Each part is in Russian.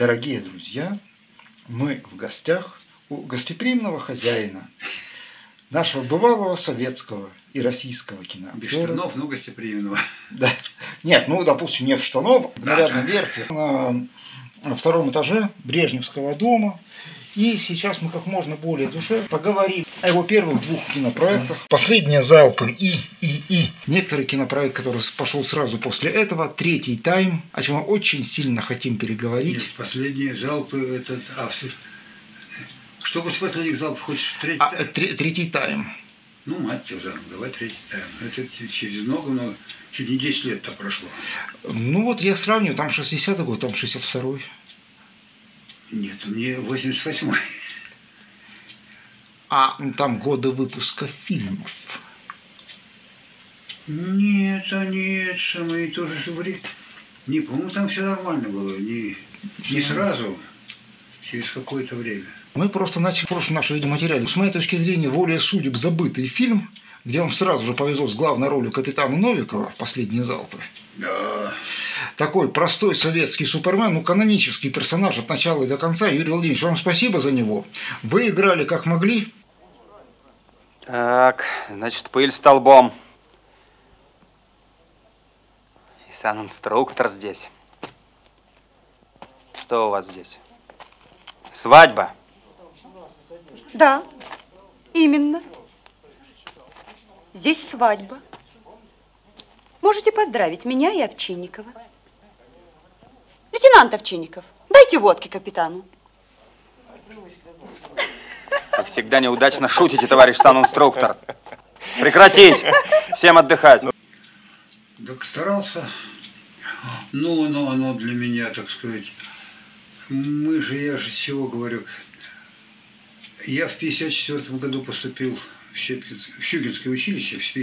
Дорогие друзья, мы в гостях у гостеприимного хозяина, нашего бывалого советского и российского киноактера. Без штанов, но гостеприимного. Да. Нет, ну, допустим, не в штанов, в нарядном верхе, на втором этаже Брежневского дома. И сейчас мы как можно более душевно поговорим о его первых двух кинопроектах. «Последние залпы» и. Некоторый кинопроект, который пошел сразу после этого, «Третий тайм», о чем мы очень сильно хотим переговорить. Нет, «Последние залпы» это... Что после последних залпов хочешь? Третий тайм. Ну, мать тебя, давай третий тайм. Это через много, чуть не 10 лет-то прошло. Ну вот я сравниваю, там 60-й год, там 62-й. Нет, мне 88-й. А там годы выпуска фильмов. Нет, самые тоже время. Не, по-моему, там все нормально было. Не сразу, через какое-то время. Мы просто начали в прошлом нашем видеоматериале. С моей точки зрения, волей судеб забытый фильм, где вам сразу же повезло с главной ролью капитана Новикова «Последние залпы». Да. Такой простой советский Супермен, ну, канонический персонаж от начала и до конца. Юрий Владимирович, вам спасибо за него. Вы играли как могли. Так, значит, пыль столбом. И санинструктор здесь. Что у вас здесь? Свадьба? Да, именно. Здесь свадьба. Можете поздравить меня и Овчинникова. Лейтенант Овчинников, дайте водки капитану. Вы всегда неудачно шутите, товарищ санинструктор. Прекратить! Всем отдыхать. Так старался. Ну, оно для меня, так сказать. Я же с чего говорю. Я в 54 году поступил в Щукинское училище, в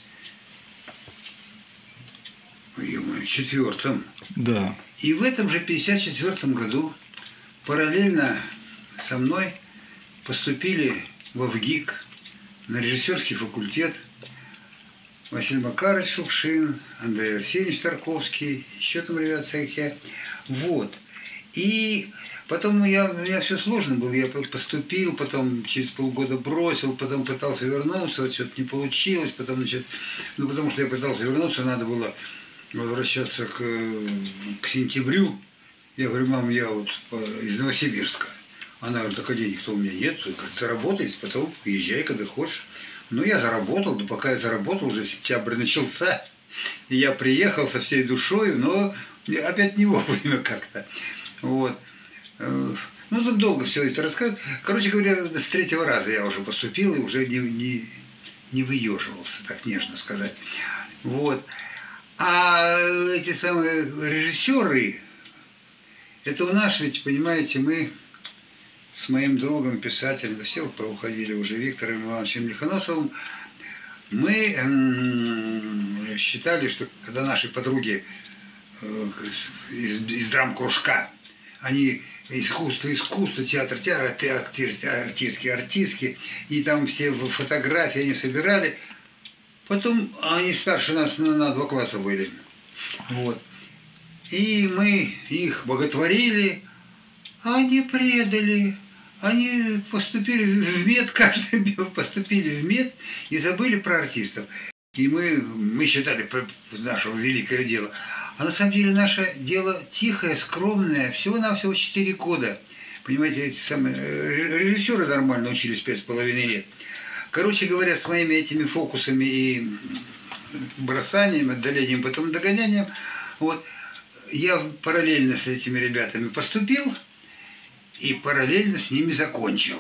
54-м. Да. И в этом же 54 году параллельно со мной поступили во ВГИК на режиссерский факультет Василий Макарович Шукшин, Андрей Арсеньевич Тарковский, еще там ребята всякие. Вот. И потом у меня все сложно было. Я поступил, потом через полгода бросил, потом пытался вернуться, вот что-то не получилось, потом, потому что я пытался вернуться, надо было возвращаться к сентябрю. Я говорю, мам, я вот из Новосибирска. Она говорит, так денег-то у меня нет. Говорит, заработай, потом езжай, когда хочешь. Ну, я заработал, да пока я заработал, уже сентябрь начался. И я приехал со всей душой, но опять не вовремя как-то. Вот. Ну, тут долго все это рассказывать. Короче говоря, с третьего раза я уже поступил и уже не выеживался, так нежно сказать. Вот. А эти самые режиссеры, это у нас ведь, понимаете, мы с моим другом, писателем, да все поуходили уже, Виктором Ивановичем Лихоносовым, мы считали, что когда наши подруги из драм-кружка, они искусство, театр, артистки, и там все фотографии они собирали. Потом они старше нас на 2 класса были. Вот. И мы их боготворили, а они предали. Они поступили в мед, каждый поступили в мед и забыли про артистов. И мы считали нашего великое дело. А на самом деле наше дело тихое, скромное, всего-навсего 4 года. Понимаете, эти самые режиссеры нормально учились 5,5 лет. Короче говоря, с моими этими фокусами и бросанием, отдалением, потом догонянием, вот, я параллельно с этими ребятами поступил и параллельно с ними закончил.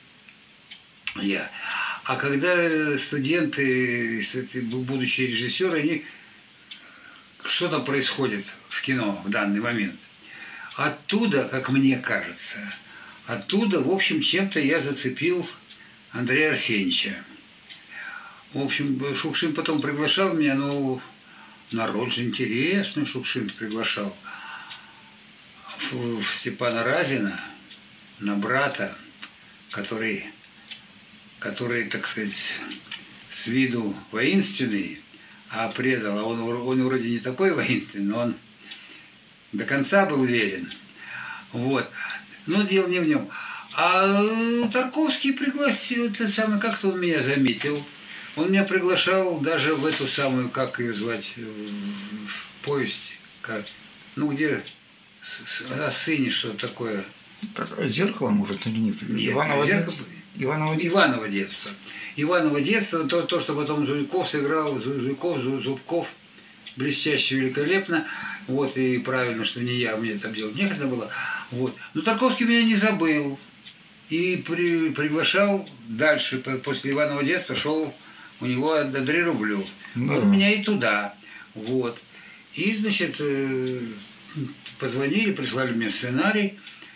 А когда студенты, будущие режиссеры, они... Что там происходит в кино в данный момент? Оттуда, как мне кажется, в общем, чем-то я зацепил Андрея Арсеньевича. В общем, Шукшин потом приглашал меня, но на роль же интересную Шукшин приглашал. В Степана Разина, на брата, который, так сказать, с виду воинственный, а предал, он вроде не такой воинственный, но он до конца был верен. Вот. Но дело не в нем. А Тарковский пригласил, это самое, как-то он меня заметил. Он меня приглашал даже в эту самую, как ее звать, в повесть, как, ну где о сыне что-то такое. Так, зеркало, может, или нет? Нет, Иваново зеркало. Иваново детство. Иваново детство. Иваново детство, то, что потом Зуйков сыграл, Зубков, блестяще, великолепно. Вот, и правильно, что не я, мне там делать некогда было. Вот. Но Тарковский меня не забыл. И приглашал дальше, после Иваново детства, шел у него Андрей Рублев. Да. Вот меня и туда. Вот. И, значит, позвонили, прислали мне сценарий.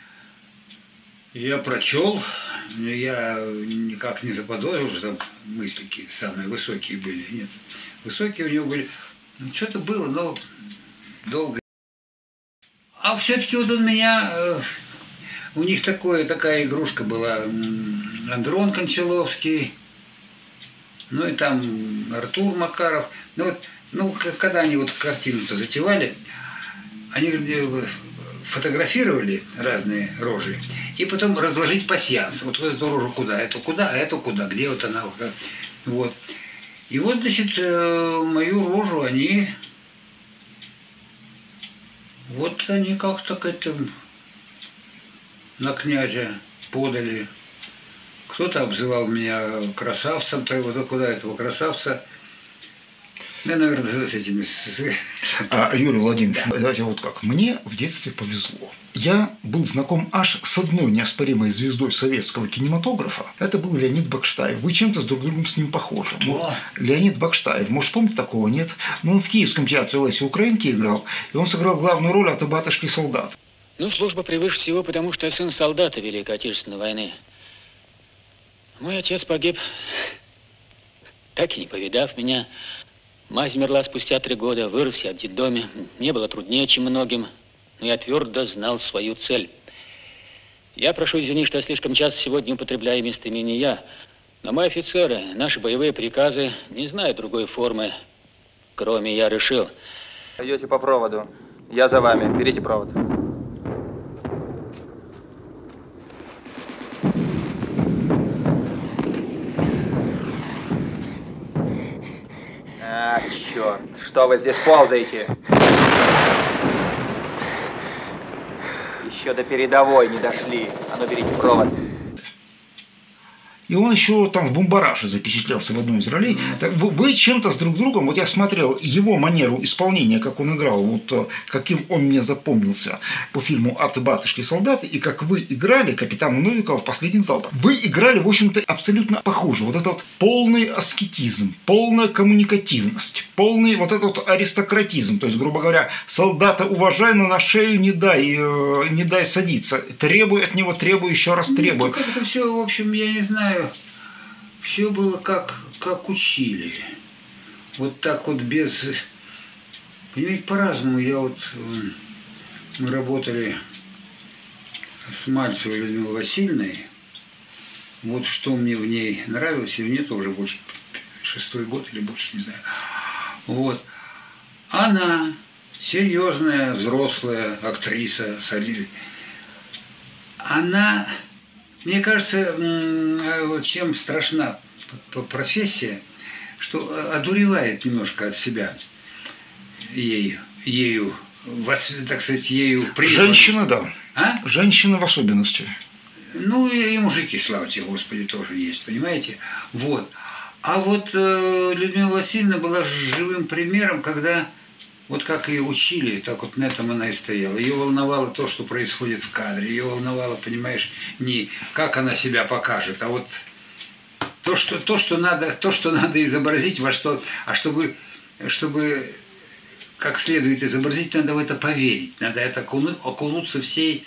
Я прочел, я никак не заподозрил, что там мыслики самые высокие были. Нет, высокие у него были. Ну, что-то было, но долго. А все-таки вот он меня... У них такая игрушка была. Андрон Кончаловский, ну и там Артур Макаров. Когда они вот картину-то затевали, они фотографировали разные рожи и потом разложить пасьянс. Вот эту рожу куда, а эту куда, где вот она. Вот. И вот, значит, мою рожу они как-то к этому на князя подали. Кто-то обзывал меня красавцем, куда этого красавца. Я, наверное, с этими... Юрий Владимирович, давайте вот как. Мне в детстве повезло. Я был знаком аж с одной неоспоримой звездой советского кинематографа. Это был Леонид Бакштаев. Вы чем-то друг с другом с ним похожи. Кто? Леонид Бакштаев. Может, помните такого? Нет? Ну, он в Киевском театре Леси Украинки играл. И он сыграл главную роль «Аты батюшки солдат». Ну, служба превыше всего, потому что я сын солдата Великой Отечественной войны. Мой отец погиб, так и не повидав меня. Мать умерла спустя 3 года, вырос я в детдоме. Мне было труднее, чем многим, но я твердо знал свою цель. Я прошу извинить, что я слишком часто сегодня употребляю местоимение «я», но мы офицеры, наши боевые приказы не знают другой формы, кроме «я решил». Идете по проводу. Я за вами. Берите провод. А, черт. Что вы здесь ползаете? Еще до передовой не дошли. А ну, берите провод. И он еще там в «Бумбараше» запечатлелся в одной из ролей. Так, вы чем-то с друг другом, вот я смотрел его манеру исполнения, как он играл, вот каким он мне запомнился по фильму «Аты батюшки солдаты», и как вы играли капитана Новикова в «Последнем залпе». Вы играли, в общем-то, абсолютно похоже. Вот этот вот полный аскетизм, полная коммуникативность, полный вот этот вот аристократизм. То есть, грубо говоря, солдата уважай, но на шею не дай садиться. Требуй от него, требуй, еще раз требуй. Ну, как-то все, в общем, я не знаю. Все было как учили. Вот так вот без... Понимаете, по-разному. Мы работали с Мальцевой Людмилой Васильевной. Вот что мне в ней нравилось, и мне тоже больше 6-й год или больше, не знаю. Вот. Она серьезная, взрослая актриса, солидная. Она... Мне кажется, чем страшна профессия, что одуревает немножко от себя ею, так сказать, ею призванной. Женщина, да. А? Женщина в особенности. Ну и мужики, слава тебе, Господи, тоже есть, понимаете? Вот. А вот Людмила Васильевна была живым примером, когда... Вот как ее учили, так вот на этом она и стояла. Ее волновало то, что происходит в кадре. Ее волновало, понимаешь, не как она себя покажет, а вот то, что надо изобразить, чтобы как следует изобразить, надо в это поверить. Надо это окунуться всем,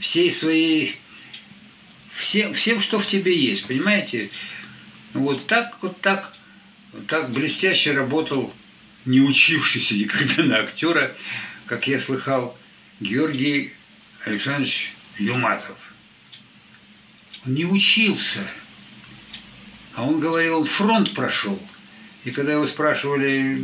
что в тебе есть, понимаете? Вот так блестяще работал, не учившийся никогда на актера, как я слыхал, Георгий Александрович Юматов. Он не учился, а он говорил, он фронт прошел. И когда его спрашивали,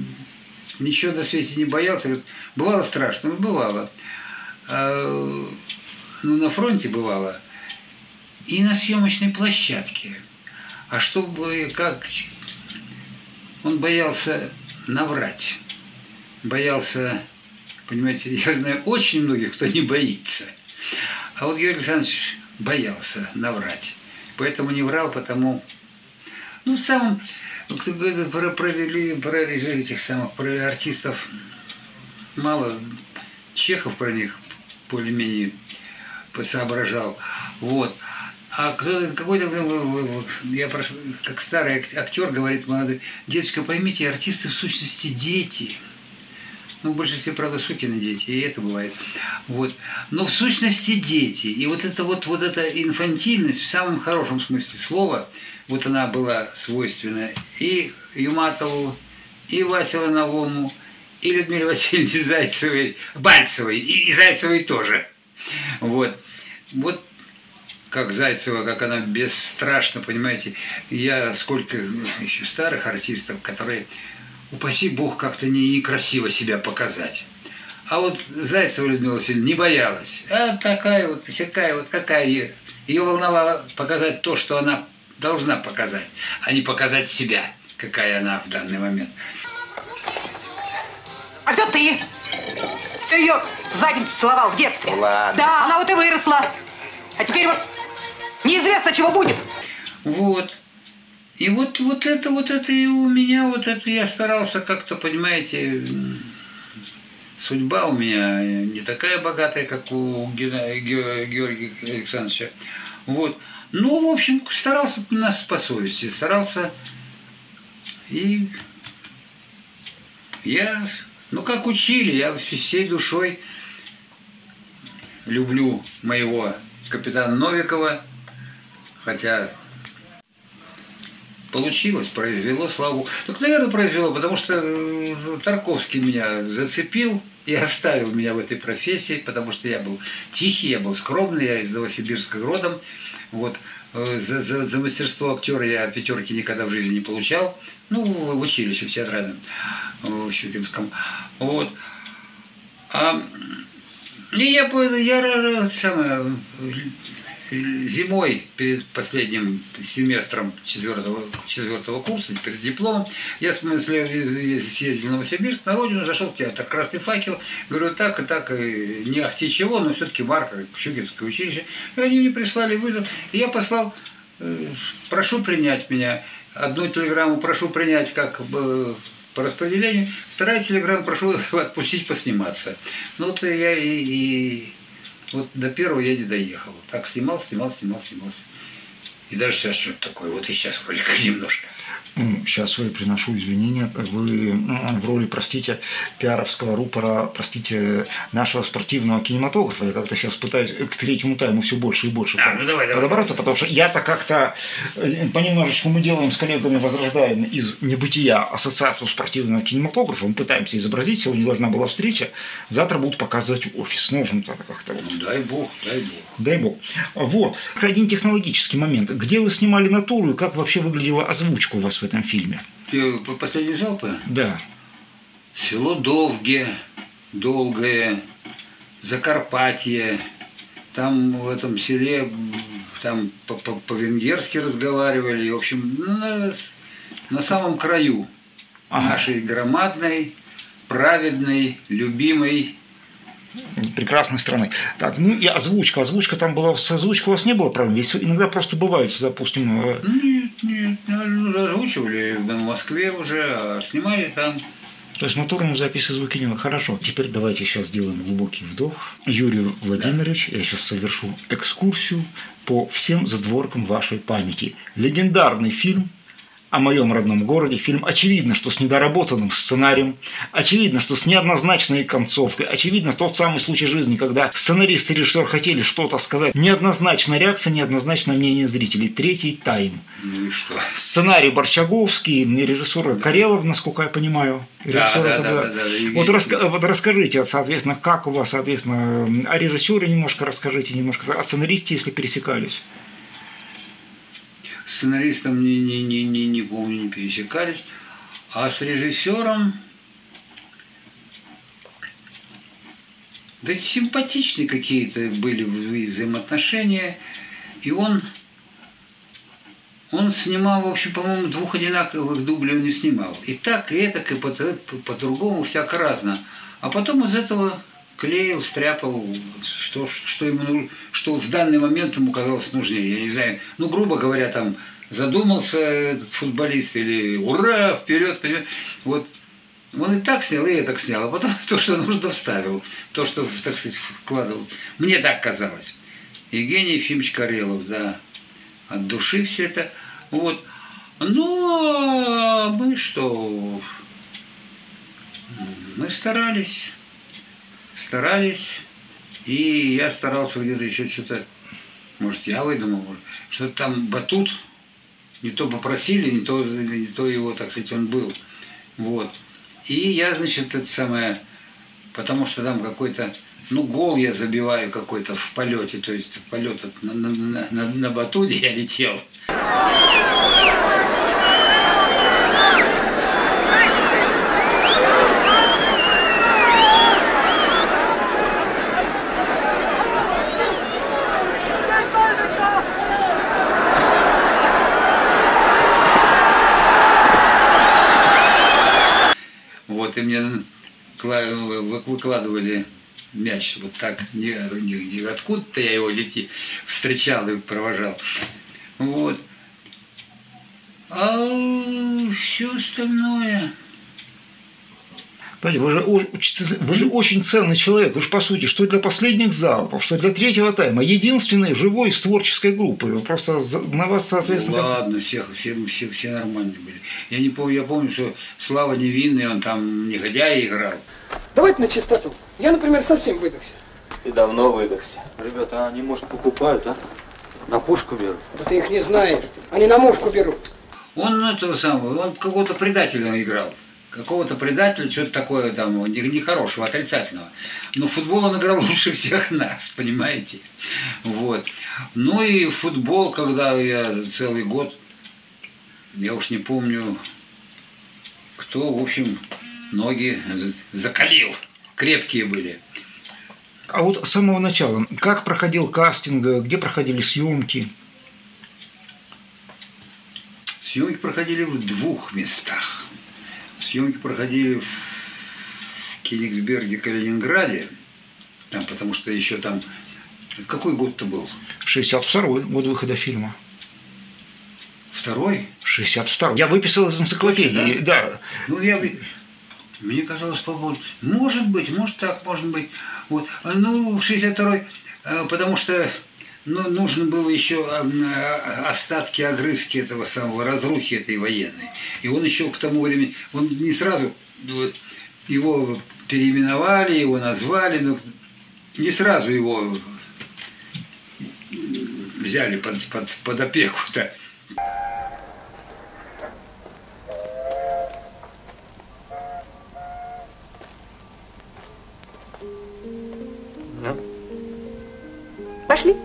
ничего на свете не боялся, говорит, бывало страшно, бывало. ну, на фронте бывало, и на съемочной площадке. А чтобы как... Он боялся наврать. Боялся, понимаете, я знаю очень многих, кто не боится. А вот Георгий Александрович боялся наврать. Поэтому не врал, потому... Ну, в самом... Кто говорит про этих самых, про артистов мало. Чехов про них более-менее соображал. Вот. А какой-то, я прошу, как старый актер говорит молодой, деточка, поймите, артисты в сущности дети. Ну, в большинстве, правда, сукины дети, и это бывает. Вот. Но в сущности дети. И вот эта инфантильность в самом хорошем смысле слова, вот она была свойственна и Юматову, и Васе Лановому, и Людмиле Васильевне Зайцевой, Бальцевой, и Зайцевой тоже. Вот. Вот как Зайцева, как она бесстрашна, понимаете. Я сколько еще старых артистов, которые, упаси Бог, как-то некрасиво себя показать. А вот Зайцева Людмила Васильевна не боялась. А такая вот, всякая вот, какая ее волновало показать то, что она должна показать, а не показать себя, какая она в данный момент. А все ты. Все ее в задницу целовал в детстве. Ладно. Да, она вот и выросла. А теперь вот неизвестно, чего будет. Вот. И вот это и у меня, вот это я старался как-то, понимаете, судьба у меня не такая богатая, как у Георгия Александровича. Вот. Ну, в общем, старался нас по совести, старался. И я, ну, как учили, я всей душой люблю моего капитана Новикова, хотя получилось, произвело славу. Так, наверное, произвело, потому что Тарковский меня зацепил и оставил меня в этой профессии, потому что я был тихий, я был скромный, я из Новосибирска родом. Вот. За мастерство актера я пятерки никогда в жизни не получал. Ну, в училище, в театральном, в Щукинском. Вот. И я зимой перед последним семестром четвертого курса, перед дипломом, я съездил в Новосибирск, на родину, зашел в театр «Красный факел», говорю, так и так, не ахти чего, но все-таки марка, Щукинское училище. И они мне прислали вызов, и я послал, прошу принять меня, одну телеграмму прошу принять как бы по распределению, вторая телеграмма прошу отпустить посниматься. Ну вот я вот до первого я не доехал. Так снимался. И даже сейчас что-то такое. Вот и сейчас вроде как немножко. Сейчас я приношу извинения. Вы в роли, простите, пиаровского рупора, простите, нашего спортивного кинематографа. Я как-то сейчас пытаюсь к третьему тайму все больше и больше подобраться, потому что я-то как-то понемножечку мы делаем с коллегами, возрождаем из небытия ассоциацию спортивного кинематографа. Мы пытаемся изобразить. Сегодня должна была встреча. Завтра будут показывать офис. Нужно как-то. Вот. Дай бог. Дай бог. Вот. Один технологический момент. Где вы снимали натуру и как вообще выглядела озвучка у вас в этом фильме? Последние залпы? Да. Село Долгое, Закарпатье. Там в этом селе там по-венгерски разговаривали. В общем, на самом краю нашей громадной, праведной, любимой прекрасной страны. Так, ну и озвучка. Озвучка там была, с озвучкой у вас не было проблем? Ведь иногда просто бывает, допустим... Нет, озвучивали в Москве уже, а снимали там. То есть натурную запись и звуки не было. Хорошо. Теперь давайте сейчас сделаем глубокий вдох. Юрий Владимирович, я сейчас совершу экскурсию по всем задворкам вашей памяти. Легендарный фильм о моем родном городе. Фильм, очевидно, что с недоработанным сценарием, очевидно, что с неоднозначной концовкой, очевидно, тот самый случай жизни, когда сценарист и режиссер хотели что-то сказать. Неоднозначная реакция, неоднозначное мнение зрителей. Третий тайм. Ну и что? Сценарий Борчаговский, режиссер Карелов, насколько я понимаю. Да. Вот расскажите, соответственно, как у вас, соответственно, о режиссере немножко расскажите, немножко о сценаристе, если пересекались. С сценаристом не помню, не пересекались. А с режиссером Да симпатичные какие-то были взаимоотношения. И он снимал, в общем, по-моему, 2 одинаковых дублей он не снимал. И так, и это, и по-другому, всяко разно. А потом из этого клеил, стряпал, что ему, что в данный момент ему казалось нужнее. Я не знаю, ну, грубо говоря, там задумался этот футболист или ура, вперед, вперед. Вот он и так снял, и так снял, а потом то, что нужно, вставил, то, что, так сказать, вкладывал. Мне так казалось. Евгений Ефимович Карелов, да, от души все это. Вот. Но мы что? Мы старались, и я старался где-то еще что-то, может, я выдумал, что-то там батут, не то попросили, не то его, так сказать, он был. Вот. И я, значит, это самое, потому что там какой-то, ну, гол я забиваю какой-то в полете, то есть полет на батуте я летел. Вот, и мне выкладывали мяч вот так, не откуда-то я его встречал и провожал. Вот. А все остальное... Вы же очень ценный человек. Вы же, по сути, что для последних залпов, что для третьего тайма, единственный живой из творческой группы. Вы просто на вас, соответственно... Ну, ладно, все нормальные были. Я не помню, я помню, что Слава Невинный, он там негодяй играл. Давайте на чистоту. Я, например, совсем выдохся. Ты давно выдохся. Ребята, они, может, покупают, а? На пушку берут. Да ты их не знаешь. Они на мушку берут. Он этого самого, он какого-то предателя играл. Какого-то предателя, что-то такое там, нехорошего, отрицательного. Но в футбол он играл лучше всех нас, понимаете? Вот. Ну и футбол, когда я целый год, я уж не помню, кто, в общем, ноги закалил. Крепкие были. А вот с самого начала, как проходил кастинг, где проходили съемки? Съемки проходили в 2 местах. Съемки проходили в Кенигсберге, Калининграде, там, потому что еще там... Какой год-то был? 62-й год выхода фильма. Второй? 62-й. Я выписал из энциклопедии, да. Ну, мне казалось побольше. Может быть, может так, может быть. Вот. Ну, 62-й, потому что... Но нужно было еще остатки, огрызки этого самого, разрухи этой военной. И он еще к тому времени, он не сразу, его переименовали, его назвали, но не сразу его взяли под опеку-то. Пошли.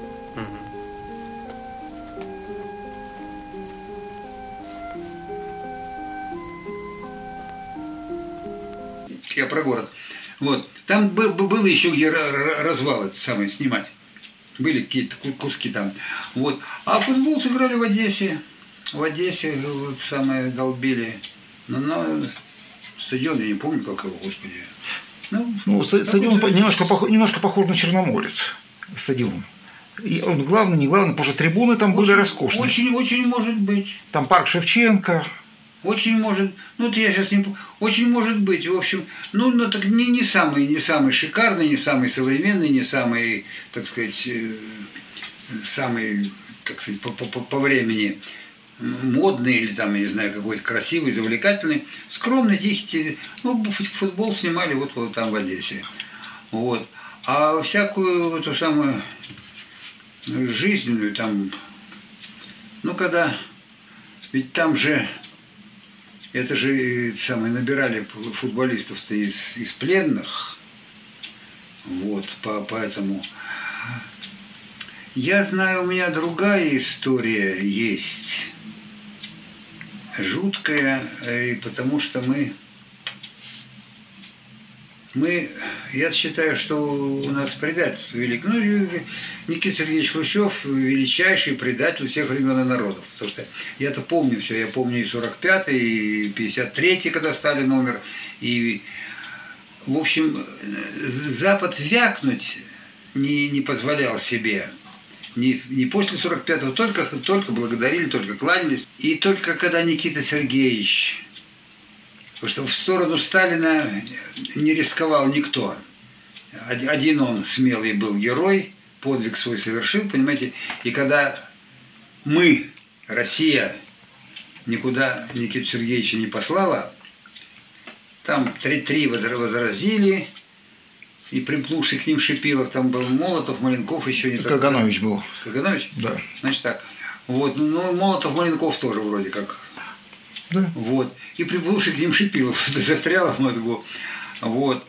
Я про город. Вот. Там было еще где развал этот самый снимать. Были какие-то куски там. Вот. А футбол сыграли в Одессе. В Одессе самое долбили. На стадион, я не помню, как его, господи. Ну стадион немножко похож на Черноморец. Стадион. И он главный, не главный, потому что трибуны там были роскошные. Очень может быть. Там парк Шевченко. Очень может, ну это я сейчас не помню, очень может быть, в общем, ну так не самый шикарный, не самый современный, не самый, так сказать, самый, так сказать, по времени модный или там, я не знаю, какой-то красивый, завлекательный, скромный, тихий, ну футбол снимали вот там в Одессе, вот, а всякую эту самую жизненную там, ну когда, ведь там же это же самое, набирали футболистов-то из пленных. Вот, поэтому... Я знаю, у меня другая история есть. Жуткая, потому что мы Я считаю, что у нас предательство великое. Ну, Никита Сергеевич Хрущев величайший предатель всех времен и народов. Потому что я-то помню все. Я помню и 45-й, и 53-й, когда Сталин умер. И, в общем, Запад вякнуть не позволял себе. Не после 45-го, только благодарили, только кланялись. И только когда Никита Сергеевич... Потому что в сторону Сталина не рисковал никто. Один он смелый был герой, подвиг свой совершил, понимаете. И когда мы, Россия, никуда Никиту Сергеевича не послала, там 3 возразили, и примкнувший к ним Шипилов, там был Молотов, Маленков, еще не так. Каганович был. Каганович? Да. Значит так. Вот. Ну, Молотов, Маленков тоже вроде как. Да. Вот. И приплывший к ним Шипилов застрял в мозгу. Вот.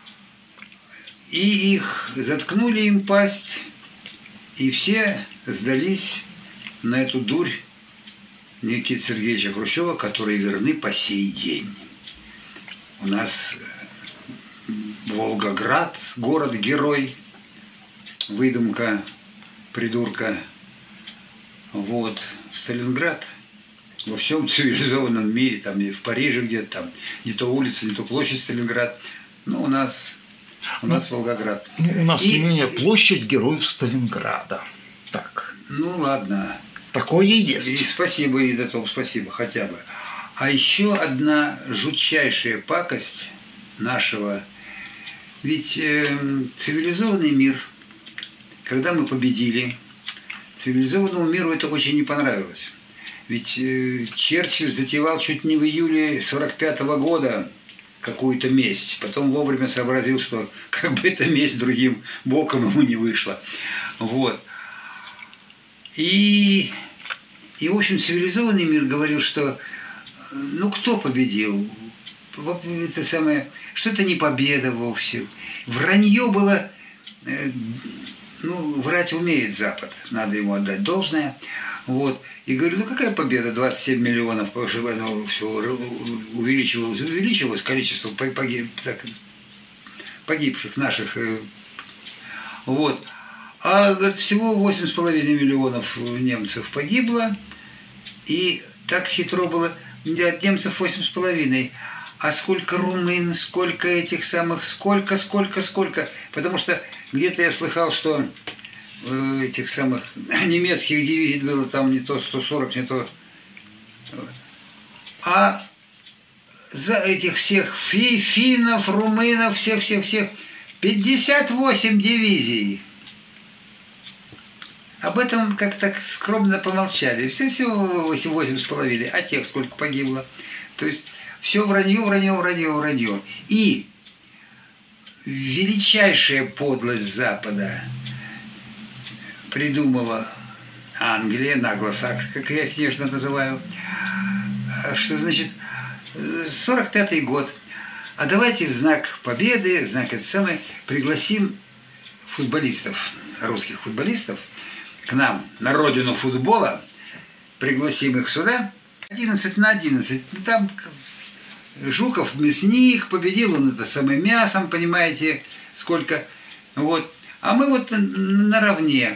И их заткнули им пасть, и все сдались на эту дурь Никиты Сергеевича Хрущева, которые верны по сей день. У нас Волгоград, город-герой, выдумка придурка. Вот. Сталинград во всем цивилизованном мире, там и в Париже где-то, там не то улица, не то площадь Сталинград, но у нас Волгоград. Ну, у нас не менее площадь героев Сталинграда. Так. Ну ладно. Такое есть. И спасибо, и до того спасибо хотя бы. А еще одна жутчайшая пакость нашего. Ведь цивилизованный мир, когда мы победили, цивилизованному миру это очень не понравилось. Ведь Черчилль затевал чуть не в июле 45-го года какую-то месть. Потом вовремя сообразил, что как бы эта месть другим боком ему не вышла. Вот. И в общем, цивилизованный мир говорил, что ну кто победил? Это самое, что это не победа вовсе. Вранье было, ну, врать умеет Запад, надо ему отдать должное. Вот. И говорю, ну какая победа, 27 миллионов, потому что оно все увеличивалось количество погибших наших. Вот. А говорит, всего 8,5 миллионов немцев погибло, и так хитро было, от немцев 8,5. А сколько румын, сколько этих самых, сколько. Потому что где-то я слыхал, что этих самых немецких дивизий было там не то 140, не то. А за этих всех финнов, румынов, всех 58 дивизий. Об этом как-то скромно помолчали. Всего 8,5. А тех сколько погибло? То есть все вранье. И величайшая подлость Запада придумала Англия, наглосакс, как я их нежно называю, что значит 45-й год. А давайте в знак победы, в знак это самое, пригласим футболистов, русских футболистов, к нам, на родину футбола, пригласим их сюда, 11 на 11. Там Жуков мясник, победил он это самое мясом, понимаете, сколько. Вот. А мы вот наравне.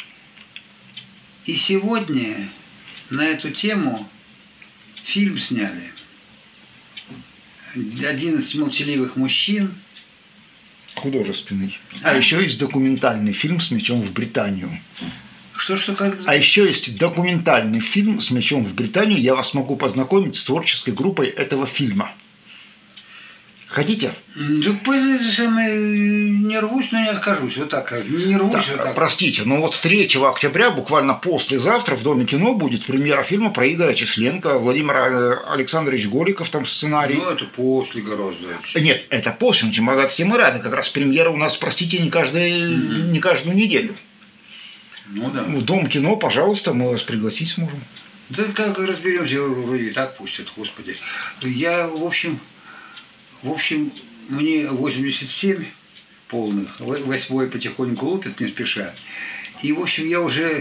И сегодня на эту тему фильм сняли. 11 молчаливых мужчин. Художественный. А еще есть документальный фильм с мячом в Британию. Как? А еще есть документальный фильм с мячом в Британию. Я вас могу познакомить с творческой группой этого фильма. Хотите? Да, не рвусь, но не откажусь. Вот так. Не рвусь, так, вот так. Простите, но вот 3 октября, буквально послезавтра, в Доме кино будет премьера фильма про Игоря Численко, Владимир Александрович Голиков, там сценарий. Ну, это после гораздо. Нет, это после, чем «Богатые мы рады». Как раз премьера у нас, простите, не каждую неделю. Ну да. В Дом кино, пожалуйста, мы вас пригласить сможем. Да как разберемся, вроде и так пустят, господи. Я, в общем, мне 87 полных, 8 потихоньку лупят не спеша. И, в общем, я уже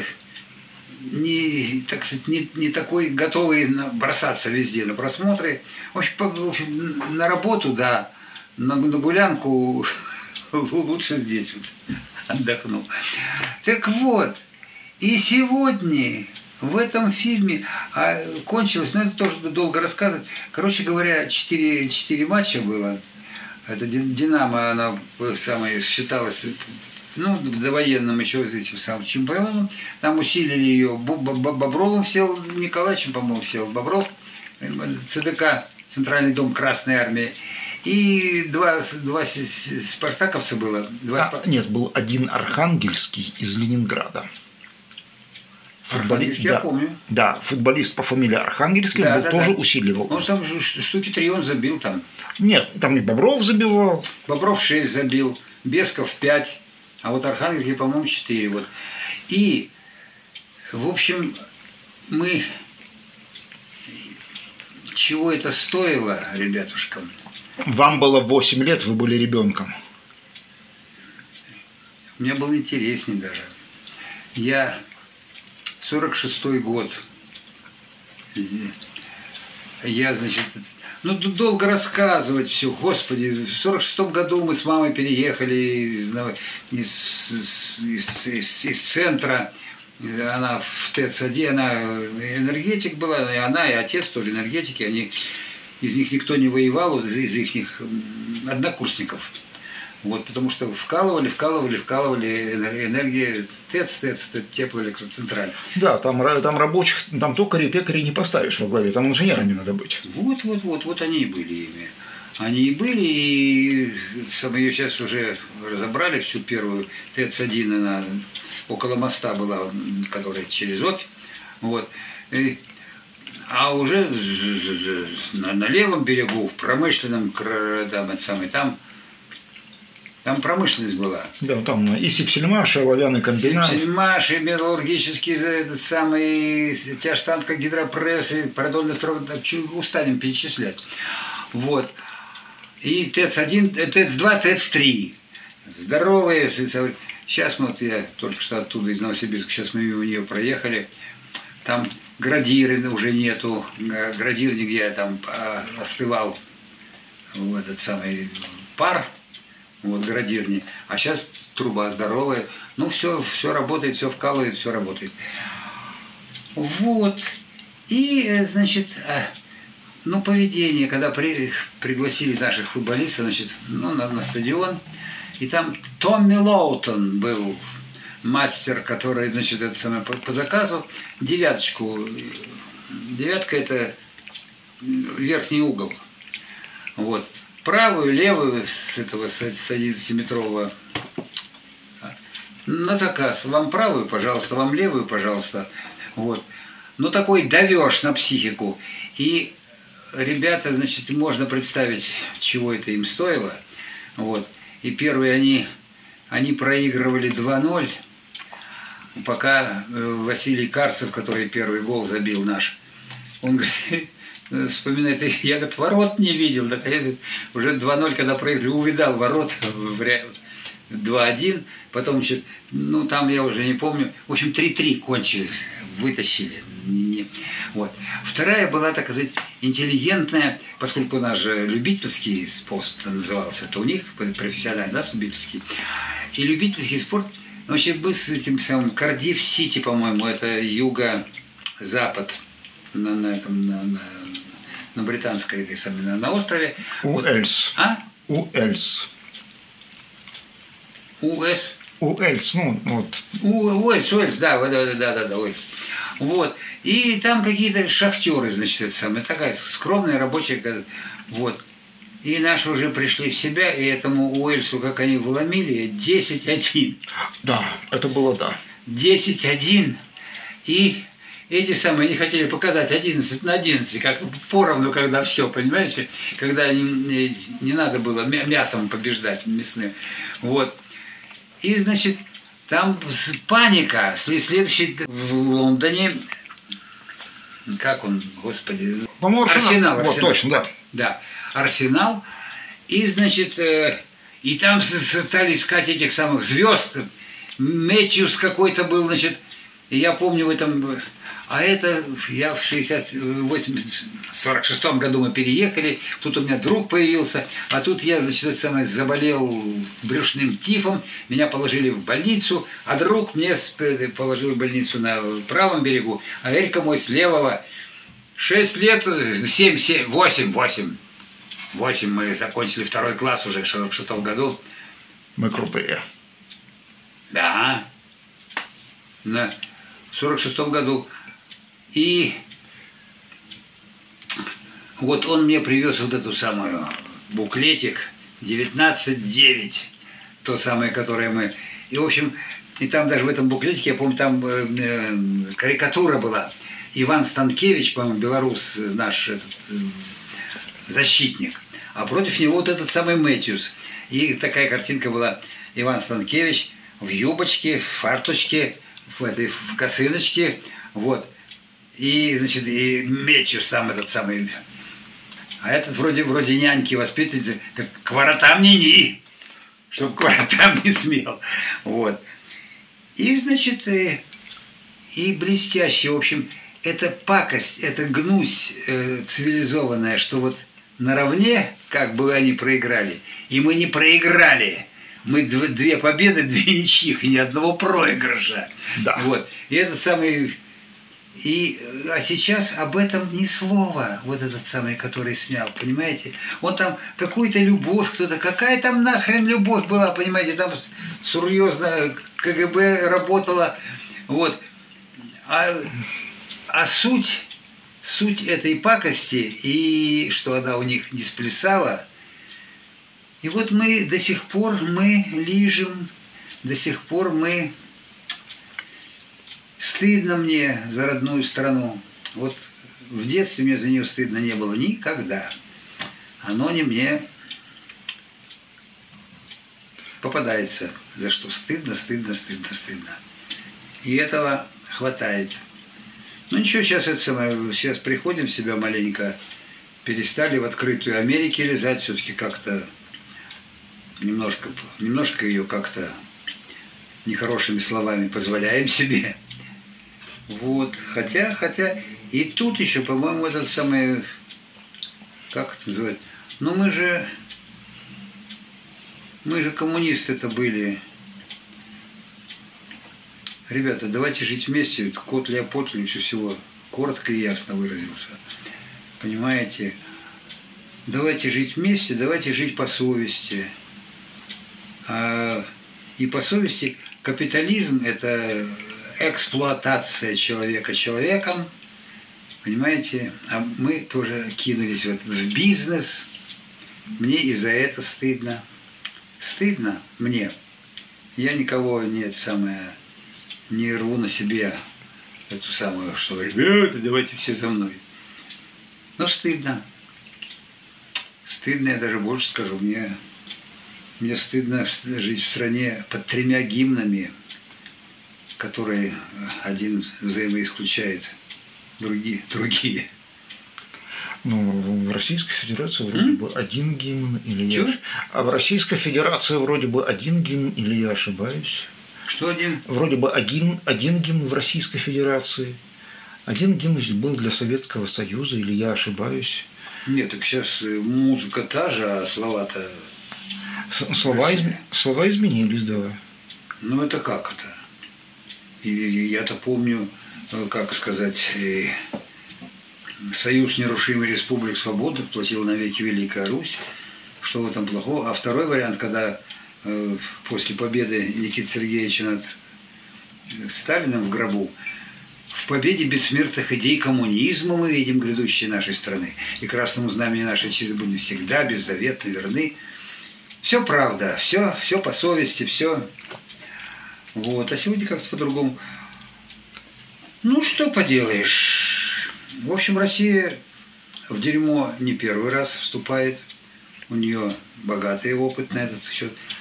не такой готовый бросаться везде на просмотры. В общем, на работу, да, на гулянку лучше здесь вот отдохну. Так вот, и сегодня в этом фильме кончилось, но это тоже долго рассказывать. Короче говоря, 4 матча было. Это «Динамо», она самая считалась, ну, довоенным еще этим самым чемпионом. Там усилили ее Бобровым Всеволодом Николаевичем, по-моему, Всеволод Бобров, ЦДК, Центральный дом Красной Армии. И два спартаковца было. Нет, был один архангельский из Ленинграда. Футболист, я помню. Да, футболист по фамилии Архангельский, да, тоже усиливал. Он там штуки 3 он забил там. Нет, там и Бобров забивал. Бобров 6 забил, Бесков 5, а вот Архангельский, по-моему, 4. Вот. И, в общем, мы... Чего это стоило, ребятушкам? Вам было 8 лет, вы были ребенком. Мне было интереснее даже. Я 46-й год. Я, значит, ну долго рассказывать все, господи. В 46-м году мы с мамой переехали из центра. Она в ТЭЦ-1, она энергетик была, и она, и отец тоже энергетики. Они, из них никто не воевал, из их однокурсников. Вот, потому что вкалывали энергия, ТЭЦ, теплоэлектроцентраль. Да, там рабочих, там токарей, пекарей не поставишь во главе, там инженерами надо быть. Вот они и были ими. Они и были, и ее сейчас уже разобрали, всю первую ТЭЦ-1, она около моста была, которая через Обь. Вот. А уже на левом берегу, в промышленном, там промышленность была. Да, там и Сипсельмаш, и оловянный комбинат. Сипсельмаш, и металлургический, тяжстанка, гидропресс, и продольный строк, устанем перечислять. Вот. И ТЭЦ-1, ТЭЦ-2, ТЭЦ-3. Здоровые. Сейчас вот я только что оттуда, из Новосибирска, сейчас мы мимо нее проехали. Там градиры уже нету. Градир нигде, там остывал этот самый пар. Вот градирни. А сейчас труба здоровая. Ну, все работает, все вкалывает, все работает. Вот. И, значит, ну, поведение, когда пригласили наших футболистов, значит, ну, на стадион. И там Томми Лоутон был мастер, который, значит, это самое, по заказу девяточку. Девятка – это верхний угол. Вот. Правую, левую с этого с 11-метрового на заказ. Вам правую, пожалуйста, вам левую, пожалуйста. Вот. Ну, такой давеж на психику. И ребята, значит, можно представить, чего это им стоило. Вот. И первые они проигрывали 2-0, пока Василий Карцев, который первый гол забил наш, он говорит, вспоминает, я, говорит, ворот не видел, так я, говорит, уже 2-0, когда проиграли, увидал ворот в 2-1, потом, значит, ну там я уже не помню, в общем 3-3 кончились, вытащили. Вот. Вторая была, так сказать, интеллигентная, поскольку у нас же любительский спорт назывался, это у них профессиональный, да, любительский. И любительский спорт, вообще был с этим самым Кардифф-Сити, по-моему, это юго-запад на британской, или на острове. Уэльс. А? Уэльс. УС? Уэльс, ну вот. Уэльс, да, Уэльс. Вот. И там какие-то шахтеры, значит, это самое, такая скромная рабочая, вот. И наши уже пришли в себя, и этому Уэльсу, как они вломили, 10-1. Да, это было, да. 10-1. И эти самые, они хотели показать 11-11, как поровну, когда все, понимаете, когда не надо было мясом побеждать, мясным. Вот. И, значит, там паника. Следующий в Лондоне, как он, господи, Арсенал. Вот, точно, да. Да, Арсенал. И, значит, и там стали искать этих самых звезд. Мэтьюс какой-то был, значит, и я помню в этом... А это я в 46-м году мы переехали, тут у меня друг появился, а тут я, значит, заболел брюшным тифом, меня положили в больницу, а друг мне положил в больницу на правом берегу, а Эрика мой с левого. 6 лет, 8 мы закончили 2 класс уже в 46-м году. Мы крутые. Да. В 46-м году. И вот он мне привез вот эту самую буклетик 19.9, то самое, которое мы... И, в общем, и там даже в этом буклетике, я помню, там карикатура была. Иван Станкевич, по-моему, белорус наш этот, защитник. А против него вот этот самый Мэтьюс. И такая картинка была: Иван Станкевич в юбочке, в фарточке, в косыночке, вот. И, значит, и Мэтьюс там этот самый. А этот вроде няньки, воспитанницы, к воротам ни-ни, чтобы к воротам не смел. Вот. И, значит, и блестяще, в общем, это пакость, это гнусь цивилизованная, что вот наравне, как бы они проиграли, и мы не проиграли. Мы 2 победы, 2 ничьих, и ни одного проигрыша. Да. Вот. И этот самый... А сейчас об этом ни слова, вот этот самый, который снял, понимаете? Он там какую-то любовь, кто-то, какая там нахрен любовь была, понимаете? Там серьезно КГБ работала, вот. А суть этой пакости, и что она у них не сплясала, и вот мы до сих пор лижем, до сих пор мы... Стыдно мне за родную страну. Вот в детстве мне за нее стыдно не было никогда. Оно не мне попадается, за что стыдно. И этого хватает. Ну ничего, сейчас приходим в себя маленько, перестали в открытую Америке лизать, все-таки как-то немножко ее как-то нехорошими словами позволяем себе. Вот, хотя, и тут еще, по-моему, этот самый, как это называют, ну мы же коммунисты-то были. Ребята, давайте жить вместе, кот Леопольд лучше всего коротко и ясно выразился. Понимаете? Давайте жить вместе, давайте жить по совести. И по совести капитализм – это... эксплуатация человека человеком, понимаете, а мы тоже кинулись в бизнес, мне и за это стыдно, мне, я никого не рву на себе эту самую, что ребята, давайте все за мной, но стыдно, я даже больше скажу, мне стыдно жить в стране под 3 гимнами, которые один взаимоисключает другие. Ну, в Российской Федерации вроде бы 1 гимн, или я... А в Российской Федерации вроде бы 1 гимн, или я ошибаюсь? Что один? Вроде бы один гимн в Российской Федерации. 1 гимн был для Советского Союза, или я ошибаюсь? Нет, так сейчас музыка та же, а слова-то... Слова изменились, да. Ну, это как это? И я-то помню, как сказать, Союз нерушимый Республик Свободы платил навеки Великая Русь. Что в этом плохого? А второй вариант, когда после победы Никиты Сергеевича над Сталиным в гробу, в победе бессмертных идей коммунизма мы видим грядущей нашей страны. И красному знамени нашей отчизны будем всегда беззаветно верны. Все правда, все по совести, все... Вот, а сегодня как-то по-другому. Ну, что поделаешь. В общем, Россия в дерьмо не первый раз вступает. У нее богатый опыт на этот счет.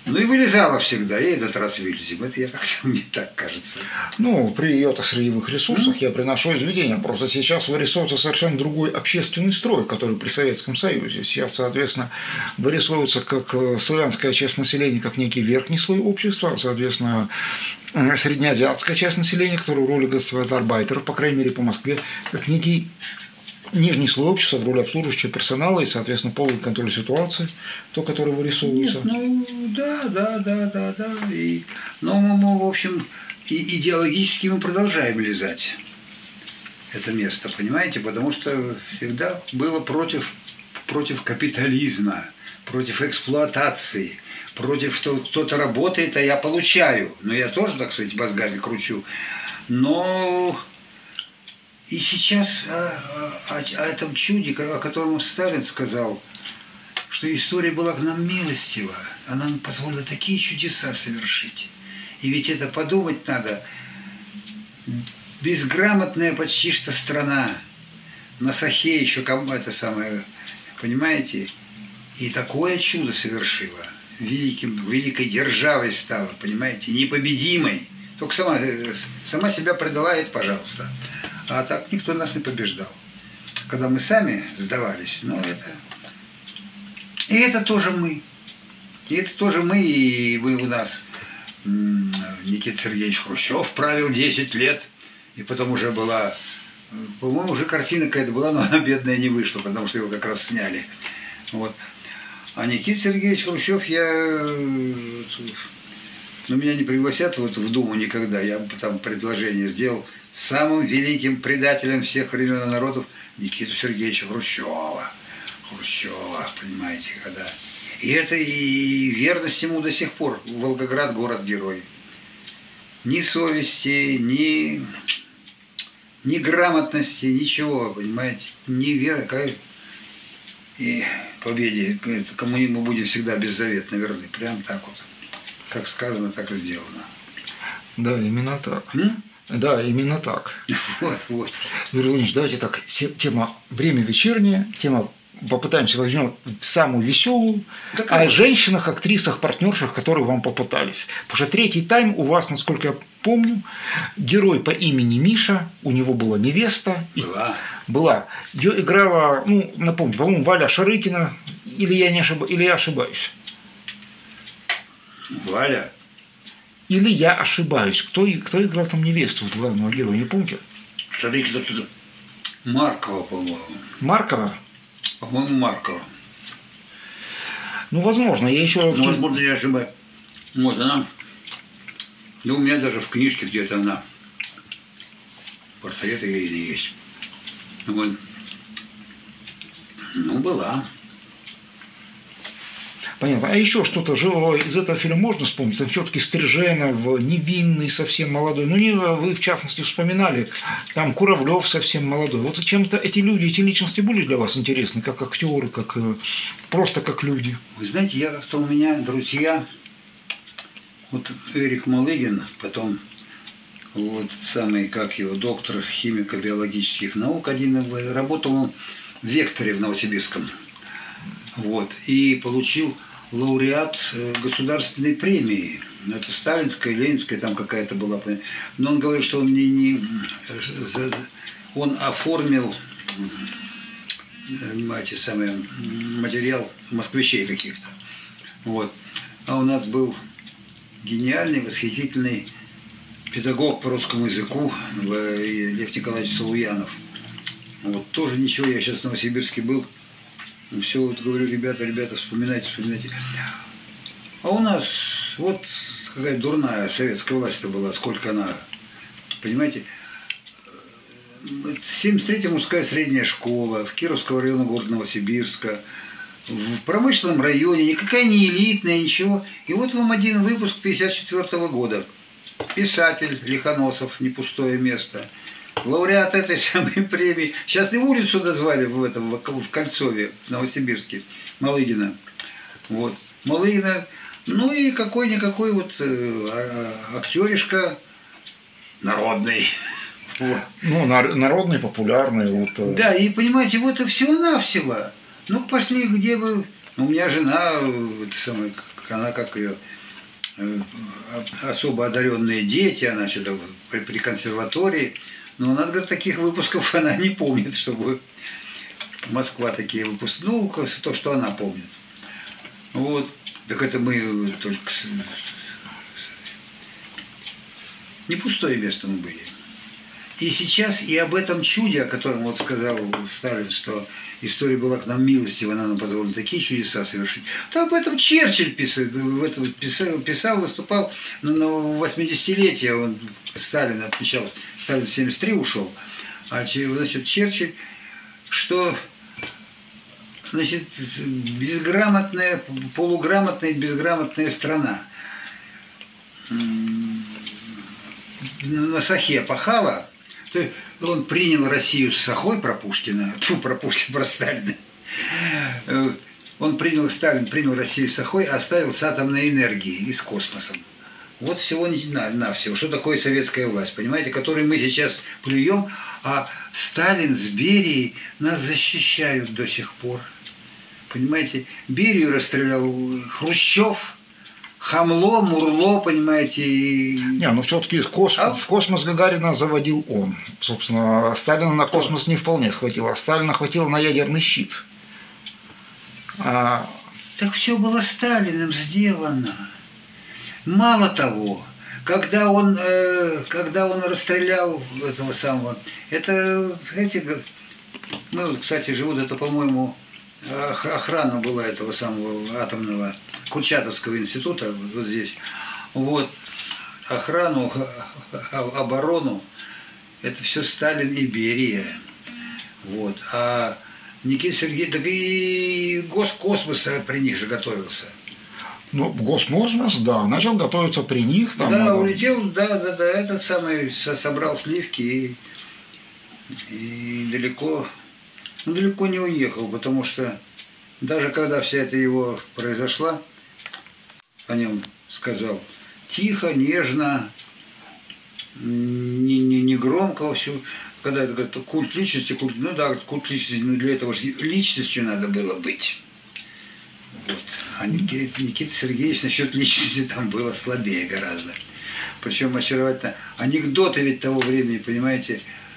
Ну и вылезала всегда, и этот раз вылезем. Это я как-то, мне так кажется. Ну, при ее сырьевых ресурсах я приношу изведения. Просто сейчас вырисовывается совершенно другой общественный строй, который при Советском Союзе. Сейчас, соответственно, вырисовывается как славянская часть населения, как некий верхний слой общества, соответственно, среднеазиатская часть населения, которая в роли гастарбайтеров, по крайней мере, по Москве, как некий нижний слой общества в роли обслуживающего персонала и, соответственно, полный контроль ситуации, то, которое вырисовывается. Нет, ну, да. Но мы, в общем, идеологически мы продолжаем лизать это место, понимаете? Потому что всегда было против капитализма, против эксплуатации, против того, кто-то работает, а я получаю. Но я тоже, так сказать, мозгами кручу. Но и сейчас о этом чуде, о котором Сталин сказал, что история была к нам милостива, она нам позволила такие чудеса совершить. И ведь это подумать надо. Безграмотная почти что страна, на Сахе еще это самое, понимаете, и такое чудо совершила. Великой державой стала, понимаете, непобедимой. Только сама себя предала, это пожалуйста. А так никто нас не побеждал. Когда мы сами сдавались, ну это... И это тоже мы. И мы у нас... Никита Сергеевич Хрущев правил 10 лет. И потом уже была... По-моему, уже картина какая-то была, но она бедная не вышла, потому что его как раз сняли. Вот. А Никита Сергеевич Хрущев, меня не пригласят в Думу никогда. Я бы там предложение сделал самым великим предателем всех времен и народов Никиту Сергеевича Хрущева. Понимаете, когда... И это и верность ему до сих пор. Волгоград – город-герой. Ни совести, ни грамотности, ничего, понимаете, ни веры. И победе, кому мы будем всегда беззаветно верны. Прям так вот. Как сказано, так и сделано. Да, именно так. Да, именно так. Вот. Юрий Владимирович, давайте так, тема «Время вечернее», тема попытаемся возьмем самую веселую, о женщинах, актрисах, партнершах, которые вам попытались. Потому что третий тайм у вас, насколько я помню, герой по имени Миша, у него была невеста. Была. Ее играла, напомню, по-моему, Валя Шарыкина, или я ошибаюсь? Валя? Или я ошибаюсь? Кто играл там невесту главного героя, не помните? Шарыкина, Маркова, по-моему. Маркова? По-моему, Маркова. Возможно, я еще... возможно, я ошибаюсь. Вот она. Да у меня даже в книжке где-то она. Портрет ее или есть. Вот. Была. Понятно. А еще что-то живого из этого фильма можно вспомнить? Там все-таки Стриженов, невинный, совсем молодой. Вы, в частности, вспоминали, там Куравлев совсем молодой. Вот чем-то эти личности были для вас интересны, как актеры, просто как люди? Вы знаете, у меня друзья, вот Эрик Малыгин, потом самый, доктор химико-биологических наук, работал он в Векторе в Новосибирском. И получил лауреат государственной премии. Это сталинская, ленинская, там какая-то была. Но он говорит, что он он оформил материал москвичей каких-то. А у нас был гениальный, восхитительный педагог по русскому языку Лев Николаевич Салуянов. Тоже ничего, я сейчас в Новосибирске был. Все, говорю, ребята, вспоминайте. А у нас какая дурная советская власть-то была, сколько она, понимаете, 73-я мужская средняя школа, в Кировского района города Новосибирска, в промышленном районе, никакая не элитная, ничего. И вам один выпуск 54-го года. Писатель Лихоносов, не пустое место. Лауреат этой самой премии. Сейчас и улицу назвали в Кольцове, в Новосибирске, Малыгина. Малыгина. И какой-никакой актеришка народный. Народный, популярный. Да, и понимаете, всего-навсего. Пошли, где бы... У меня жена, она как ее особо одаренные дети, она что-то при консерватории. Но она, говорит, таких выпусков она не помнит, чтобы Москва такие выпуски. Ну, то, что она помнит. Вот. Так это мы только... Не пустое место мы были. И сейчас и об этом чуде, о котором вот сказал Сталин, что история была к нам милостива, она нам позволила такие чудеса совершить. То об этом Черчилль писал, выступал на 80-летие, он Сталин отмечал, Сталин в 73 ушел, а значит, Черчилль, что значит, безграмотная, полуграмотная, безграмотная страна на сахе пахала. То есть он принял Россию с сахой про Пушкина, про Пушкина, про Сталина. Сталин принял Россию с сахой, а оставил с атомной энергией и с космосом. Вот всего навсего. Что такое советская власть, понимаете, которой мы сейчас плюем, а Сталин с Берией нас защищают до сих пор. Понимаете, Берию расстрелял Хрущев, хамло, мурло, понимаете. Не, ну все-таки в космос Гагарина заводил он. Собственно, Сталина на космос не вполне хватило, а Сталина хватило на ядерный щит. Так все было Сталиным сделано. Мало того, когда он расстрелял этого самого, кстати, живут, это, по-моему, охрана была этого самого атомного Курчатовского института, вот здесь. Вот, охрану, оборону, это все Сталин и Берия. Вот. А Никита Сергеевич, так и госкосмос при них же готовился. Ну, госкосмос, да, начал готовиться при них. Там, да, улетел, да, этот самый собрал сливки и далеко не уехал, потому что даже когда вся эта его произошла, о нем сказал тихо, нежно, не громко все. Когда это говорит, культ личности, культ личности, но для этого же личностью надо было быть. Вот. А Никита Сергеевич насчет личности там было слабее гораздо. Причем очаровательно. Анекдоты ведь того времени, понимаете,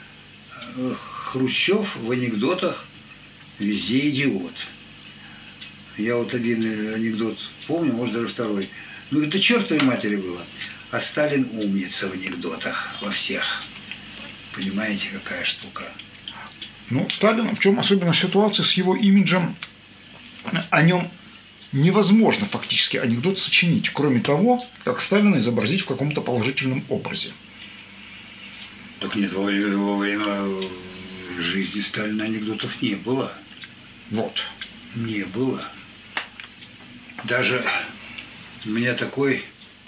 Хрущев в анекдотах везде идиот. Я вот один анекдот помню, может даже второй. Ну это чертовой матери было. А Сталин умница в анекдотах во всех. Понимаете, какая штука. Ну, Сталин, в чем особенно ситуация с его имиджем, о нем невозможно фактически анекдот сочинить, кроме того, как Сталина изобразить в каком-то положительном образе. Так нет, во время жизни Сталина анекдотов не было. Вот. Не было. Даже у меня такой...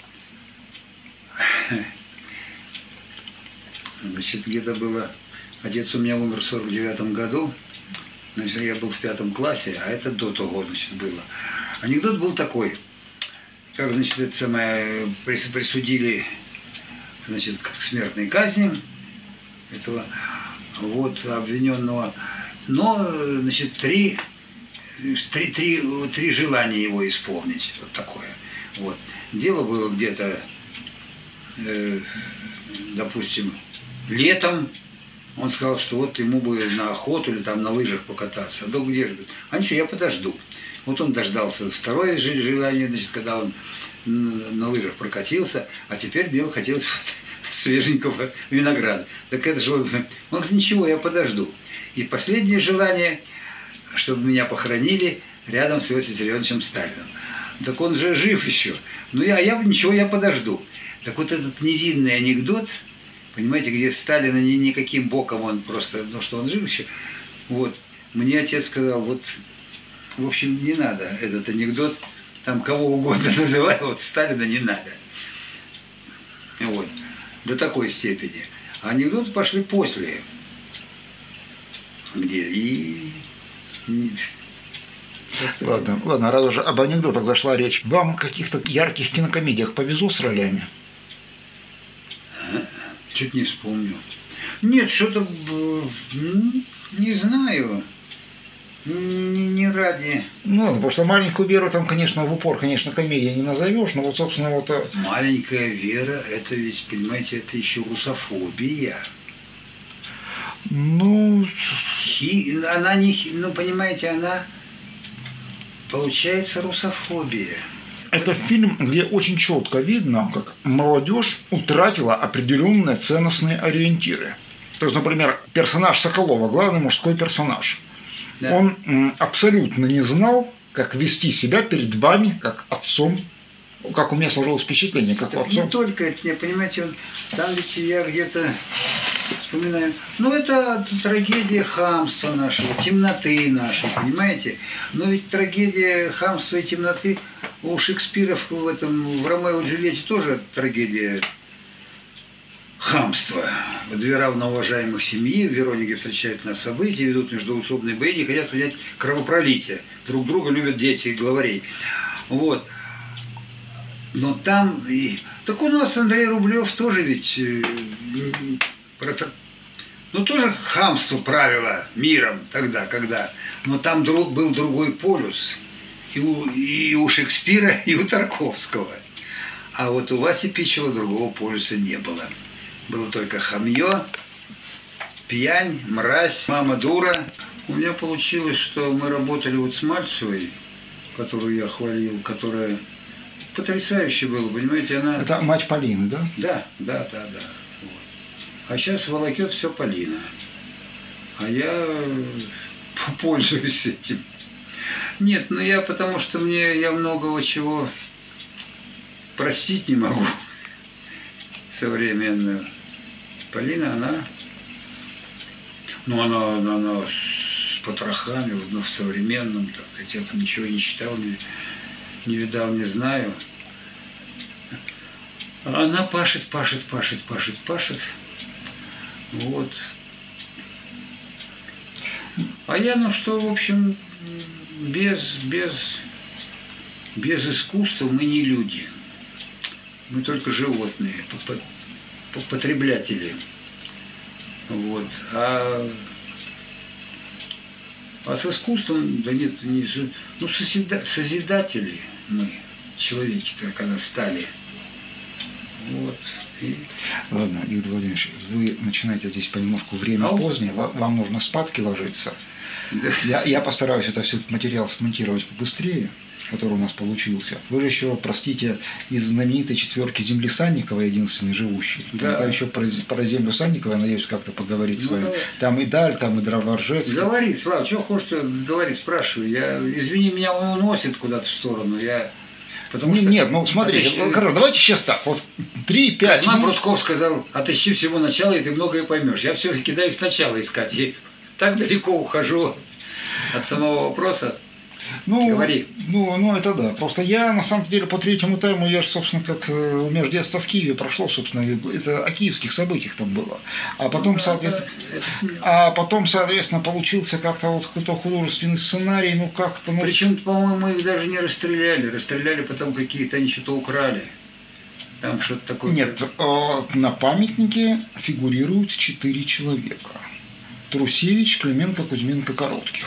Значит, где-то было... Отец у меня умер в 49 году. Значит, я был в 5 классе, а это до того, значит, было. Анекдот был такой. Как, значит, это самое... Присудили, значит, к смертной казни этого вот обвиненного. Но, значит, три желания его исполнить. Вот такое. Вот. Дело было где-то, допустим, летом. Он сказал, что вот ему бы на охоту или там на лыжах покататься. А где же? А ничего, я подожду. Вот он дождался. Второе желание, значит, когда он на лыжах прокатился, а теперь мне хотелось свеженького винограда. Так это же он говорит, ничего, я подожду. И последнее желание, чтобы меня похоронили рядом с Иосифом Виссарионовичем Сталиным. Так он же жив еще. Ну, ничего, я подожду. Так вот этот невинный анекдот, понимаете, где Сталина никаким боком он просто, ну что он жив еще. Вот. Мне отец сказал, вот, в общем, не надо этот анекдот, там кого угодно называй, вот Сталина не надо. Вот. До такой степени. А анекдоты пошли после. Где? Ладно, раз уже об анекдотах зашла речь. Вам в каких-то ярких кинокомедиях повезло с ролями? Чуть не вспомнил. Нет, что-то не знаю. Не ради... Ну, потому что маленькую Веру там, конечно, в упор, конечно, комедия не назовешь, но вот, собственно, вот... Маленькая Вера, это ведь, понимаете, это еще русофобия. Ну... Она не... Ну, понимаете, она... Получается русофобия. Это фильм, где очень четко видно, как молодежь утратила определенные ценностные ориентиры. То есть, например, персонаж Соколова, главный мужской персонаж, да. Он абсолютно не знал, как вести себя перед вами, как отцом, как у меня сложилось впечатление, как отцом. Не только это, не понимаете, там ведь я где-то вспоминаю. Ну, это трагедия хамства нашего, темноты нашей, понимаете? Но ведь трагедия хамства и темноты у Шекспира в Ромео и Джульетте тоже трагедия хамства. Две равноуважаемых семьи в Веронике встречают на события, ведут междоусобные бои, не хотят принять кровопролитие. Друг друга любят дети главарей. Вот. Но там... Так у нас Андрей Рублев тоже ведь... Ну, тоже хамство правило миром тогда, когда... Но там был другой полюс. И у Шекспира, и у Тарковского. А вот у Васи Пичела другого полюса не было. Было только хамье, пьянь, мразь, мама дура. У меня получилось, что мы работали вот с Мальцевой, которую я хвалил, которая потрясающе была, понимаете, она... Это мать Полины, да? Да. Вот. А сейчас волокет все Полина. А я пользуюсь этим. Нет, ну я потому что я многого чего простить не могу. Современную. Полина, она с потрохами, в современном, так сказать, я там ничего не читал, не видал, не знаю. Она пашет. Вот. А я, ну что, в общем, без искусства мы не люди. Мы только животные, потреблятели. Вот. А с искусством, да нет, ну, созидатели мы, человеки-то, когда стали. Вот. Ладно, Юрий Владимирович, вы начинаете здесь понемножку время позднее, вам нужно спадки ложиться. Да. Я постараюсь это все материал смонтировать побыстрее, который у нас получился. Вы же еще, простите, из знаменитой четверки земли Санникова, единственный живущий. Да. Там еще про землю Санникова, я надеюсь, как-то поговорить с вами. Да. Там и Даль, там и Драворжец. Говори, Слава, что хочешь говорить, спрашивай. Извини, меня он уносит куда-то в сторону. Нет, ну смотри, хорошо, давайте сейчас так, вот 3-5 Козьма Прутков сказал, отыщи всего начала, и ты многое поймешь. Я все-таки кидаюсь сначала искать, и так далеко ухожу от самого вопроса. Говори. Ну, это да. Просто я, на самом деле, по третьему тайму, я же, собственно, как у меня же детство в Киеве прошло, собственно, это о киевских событиях там было. А потом, соответственно, получился как-то вот какой-то художественный сценарий, ну, как-то... Ну... Причем, по-моему, их даже не расстреляли. Расстреляли потом какие-то, они что-то украли. Там что-то такое... Нет, на памятнике фигурируют 4 человека. Трусевич, Клименко, Кузьменко, Коротких.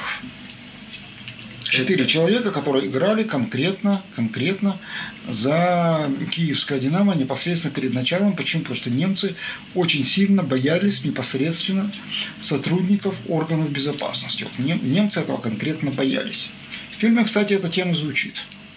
4 человека, которые играли конкретно за киевское «Динамо» непосредственно перед началом. Почему? Потому что немцы очень сильно боялись непосредственно сотрудников органов безопасности. Вот немцы этого конкретно боялись. В фильме, кстати, эта тема звучит.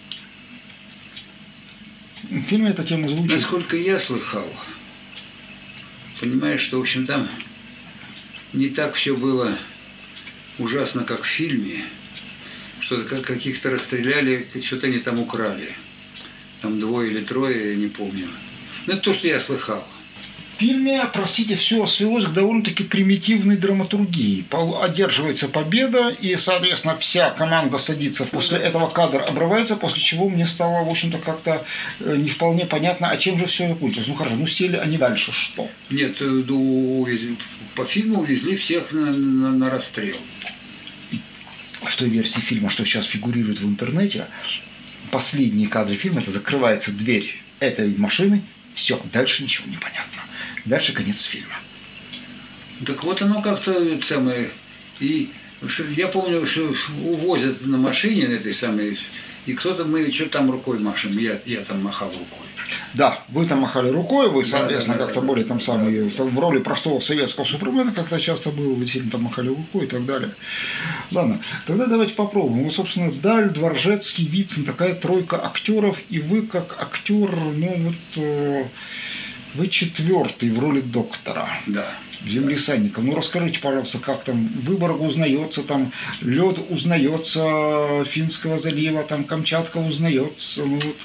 В фильме эта тема звучит. Насколько я слыхал, понимаешь, что, в общем, там не так все было ужасно, как в фильме. Что-то каких-то расстреляли, что-то они там украли. Там 2 или 3, я не помню. Ну, это то, что я слыхал. В фильме, простите, все свелось к довольно-таки примитивной драматургии. Одерживается победа, и, соответственно, вся команда садится. После этого кадр обрывается, после чего мне стало, в общем-то, как-то не вполне понятно, а чем же все закончилось. Ну, хорошо, сели они дальше, что? Нет, по фильму увезли всех на расстрел. В той версии фильма, что сейчас фигурирует в интернете, последние кадры фильма, это закрывается дверь этой машины, все, дальше ничего не понятно. Дальше конец фильма. Так вот оно как-то самое. И Я помню, что увозят на машине на этой самой, и кто-то, мы что там рукой машем, я там махал рукой. Да, вы там махали рукой, вы, соответственно, да, как-то да, более там самые, в роли простого советского супермена как-то часто было, вы сильно там махали рукой и так далее. Ладно, тогда давайте попробуем. Вот, собственно, Даль, Дворжецкий, Вицин, такая тройка актеров, и вы как актер, ну вот, вы четвертый в роли доктора. Да. Землесанников. Ну расскажите, пожалуйста, как там Выборг узнается, там лед узнается Финского залива, там Камчатка узнается. Ну, вот.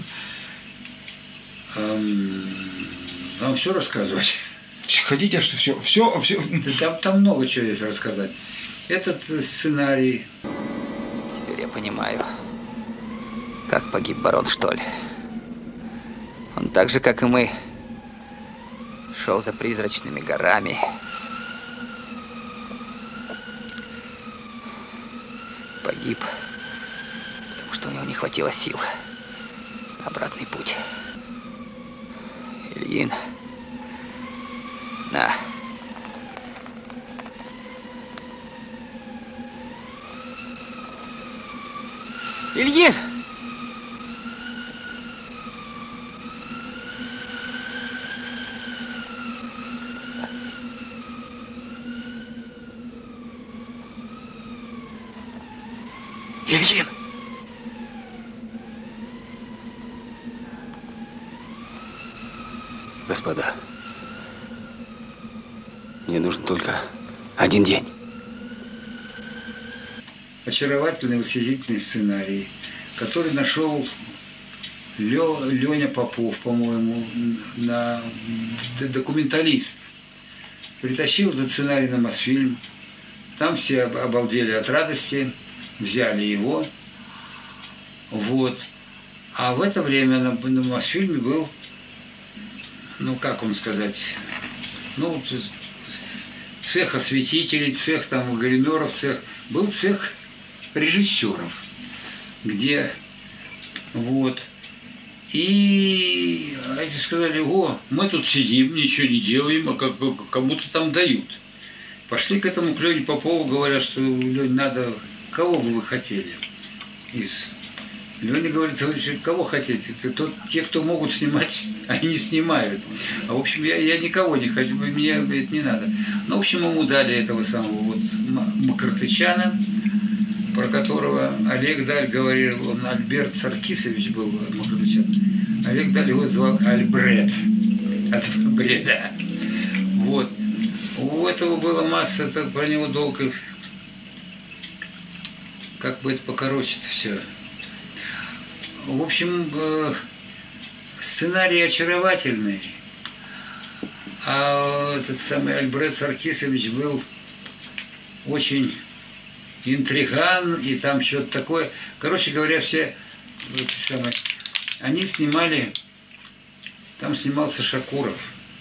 Вам все рассказывать? Хотите, что все. Там много чего есть рассказать. Этот сценарий. Теперь я понимаю, как погиб барон Штоль. Он так же, как и мы, шел за призрачными горами. Погиб, потому что у него не хватило сил. Обратный путь. Ильин. На. Ильин! Ильин! Господа, мне нужен только один день. Очаровательный, восхитительный сценарий, который нашел Леня Попов, по-моему, документалист. Притащил этот сценарий на Мосфильм. Там все обалдели от радости, взяли его. Вот. А в это время на Мосфильме был, ну как вам сказать, ну цех осветителей, цех там гримеров, цех, был цех режиссеров, где вот. И эти сказали: о, мы тут сидим, ничего не делаем, а кому-то там дают. Пошли к этому, к Лене Попову, говорят, что Лень, надо, кого бы вы хотели из... Леня говорит: кого хотите? Те, кто могут снимать, они не снимают. А в общем, я никого не хочу, мне это не надо. Ну, в общем, ему дали этого самого вот Макартычана, про которого Олег Даль говорил, он Альберт Саркисович был Макартычан. Олег Даль его звал Альбред, от бреда. Вот. У этого была масса, это про него долго, как бы это покороче-то все. В общем, сценарий очаровательный, а этот самый Альбред Саркисович был очень интриган, и там что-то такое. Короче говоря, все эти самые, они снимали, там снимался Шакуров.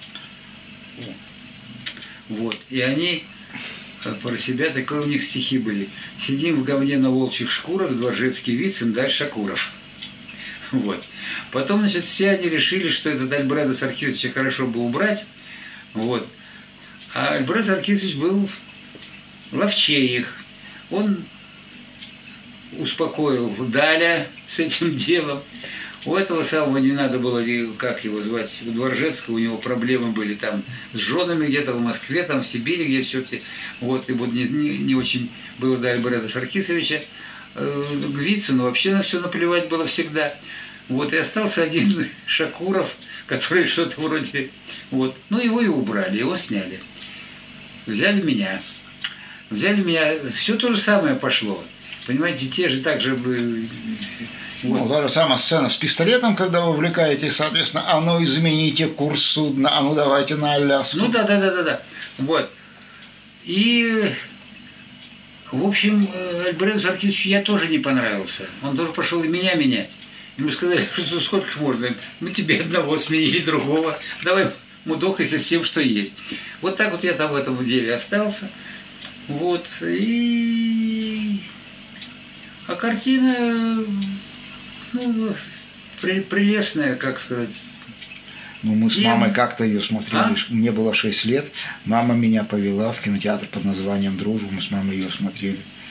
Вот, и они про себя, такое у них стихи были: сидим в говне на волчьих шкурах, Дворжецкий, Вицин, Даль, Шакуров. Вот. Потом, значит, все они решили, что этот Альбреда Саркисовича хорошо бы убрать. Вот. А Альбред Саркисович был ловчей их. Он успокоил Даля с этим делом. У этого самого не надо было, как его звать, у Дворжецкого, у него проблемы были там с женами где-то в Москве, там в Сибири где-то что-то. Вот, и вот не очень было до Альбреда Саркисовича. К Вицину вообще на все наплевать было всегда. Вот, и остался один Шакуров, который что-то вроде... Вот. Ну, его и убрали, его сняли. Взяли меня. Все то же самое пошло. Понимаете, те же так же... Вот. Ну, та же самая сцена с пистолетом, когда вы увлекаете, соответственно, а ну измените курс судна, а ну давайте на Аляску. Ну да. Вот. И... В общем, Альбреду Саркисовичу я тоже не понравился. Он тоже пошел и меня менять. Ему сказали, что сколько можно, мы тебе одного сменили, другого. Давай мудохайся с тем, что есть. Вот так вот я там в этом деле остался. Вот. И... А картина, ну, прелестная, как сказать. Ну, мы с мамой как-то ее смотрели. А? Мне было 6 лет. Мама меня повела в кинотеатр под названием «Дружба». Мы с мамой ее смотрели.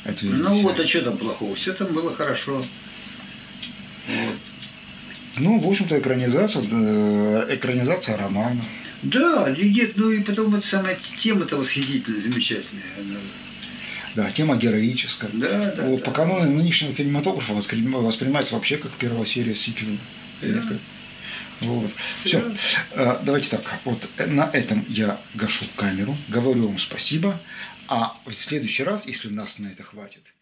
Ну вот, а что там плохого? Все там было хорошо. Вот. Ну, в общем-то, экранизация романа. Да, нет, ну и потом вот самая тема-то восхитительная, замечательная. Она... Да, тема героическая. Да, да. Вот, да. по канону нынешнего кинематографа воспринимается вообще как первая серия сиквела. Да. Вот. Все. Давайте так. Вот на этом я гашу камеру. Говорю вам спасибо. А в следующий раз, если нас на это хватит,